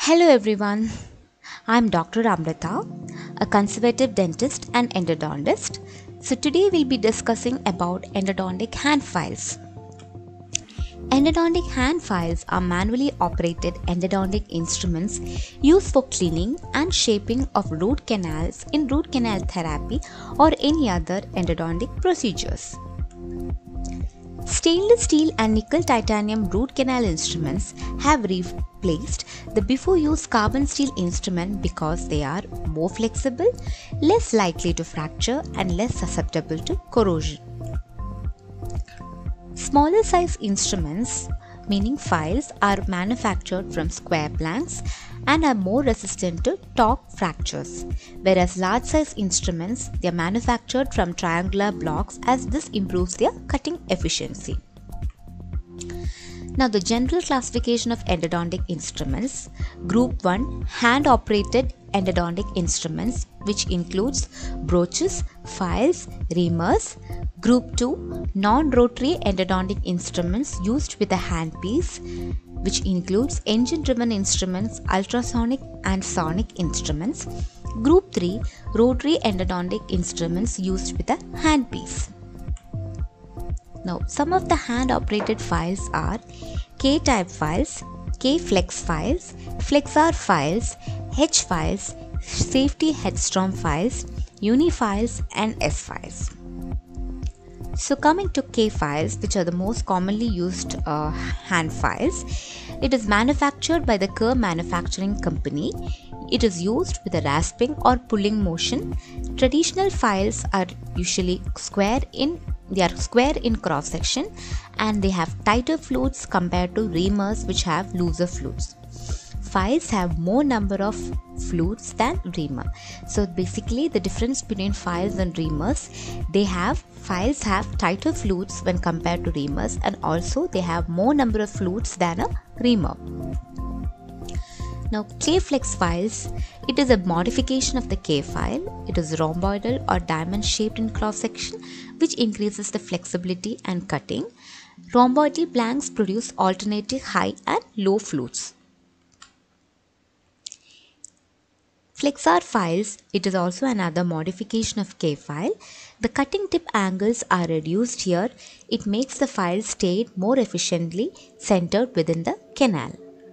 Hello everyone, I'm Dr. Amrita, a conservative dentist and endodontist. So today we'll be discussing about endodontic hand files. Endodontic hand files are manually operated endodontic instruments used for cleaning and shaping of root canals in root canal therapy or any other endodontic procedures. Stainless steel and nickel titanium root canal instruments have replaced the before used carbon steel instrument because they are more flexible, less likely to fracture and less susceptible to corrosion. Smaller size instruments, meaning files, are manufactured from square blanks and are more resistant to torque fractures, whereas large size instruments, they are manufactured from triangular blocks as this improves their cutting efficiency. Now the general classification of endodontic instruments. Group 1, hand operated endodontic instruments, which includes broaches, files, reamers. Group 2, non-rotary endodontic instruments used with a handpiece, which includes engine-driven instruments, ultrasonic and sonic instruments. Group 3, rotary endodontic instruments used with a handpiece. Now, some of the hand-operated files are K-type files, K-flex files, Flexar files, H files, safety headstrom files, uni files, and S files. So coming to K files, which are the most commonly used hand files, it is manufactured by the Kerr Manufacturing Company. It is used with a rasping or pulling motion. Traditional files are usually square in cross section and they have tighter flutes compared to reamers which have looser flutes. Files have more number of flutes than reamer. So basically the difference between files and reamers, files have tighter flutes when compared to reamers, and also they have more number of flutes than a reamer. Now K-flex files, it is a modification of the K file. It is rhomboidal or diamond shaped in cross section, which increases the flexibility and cutting. Rhomboidal blanks produce alternating high and low flutes. Flexar files, it is also another modification of K file. The cutting tip angles are reduced here. It makes the file stay more efficiently centered within the canal.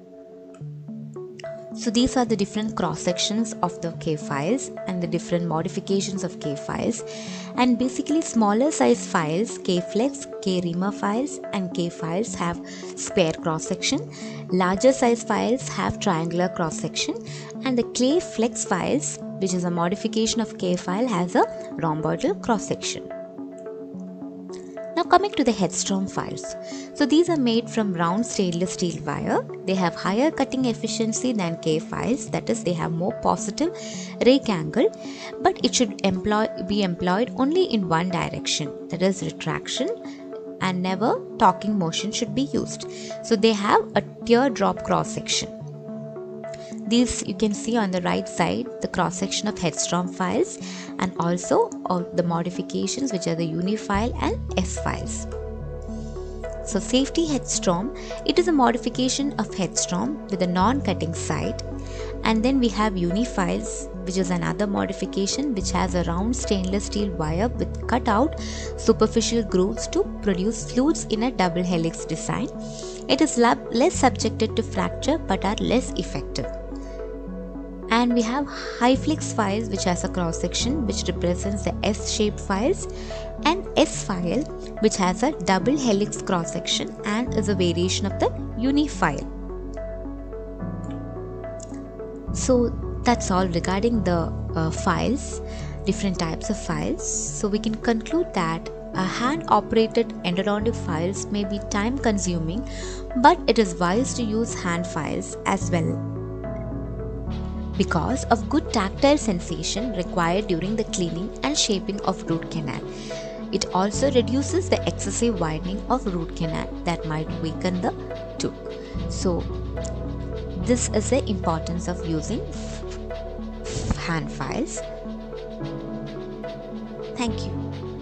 So these are the different cross sections of the K files and the different modifications of K files. And basically smaller size files, K-flex, K-reamer files and K files have square cross section. Larger size files have triangular cross section, and the K-flex files, which is a modification of K file, has a rhomboidal cross section. Now coming to the headstrom files. So these are made from round stainless steel wire. They have higher cutting efficiency than K files, that is they have more positive rake angle, but it should be employed only in one direction, that is retraction, and never torquing motion should be used. So they have a teardrop cross section. These you can see on the right side the cross section of headstrom files and also of the modifications which are the uni file and S files. So safety headstrom, it is a modification of headstrom with a non-cutting side, and then we have uni files, which is another modification which has a round stainless steel wire with cut out superficial grooves to produce flutes in a double helix design. It is less subjected to fracture but are less effective. And we have high flex files, which has a cross section which represents the S-shaped files, and S file which has a double helix cross section and is a variation of the uni file. So that's all regarding the files, different types of files. So we can conclude that hand operated endodontic files may be time consuming, but it is wise to use hand files as well, because of good tactile sensation required during the cleaning and shaping of root canal. It also reduces the excessive widening of root canal that might weaken the tooth. So this is the importance of using hand files. Thank you.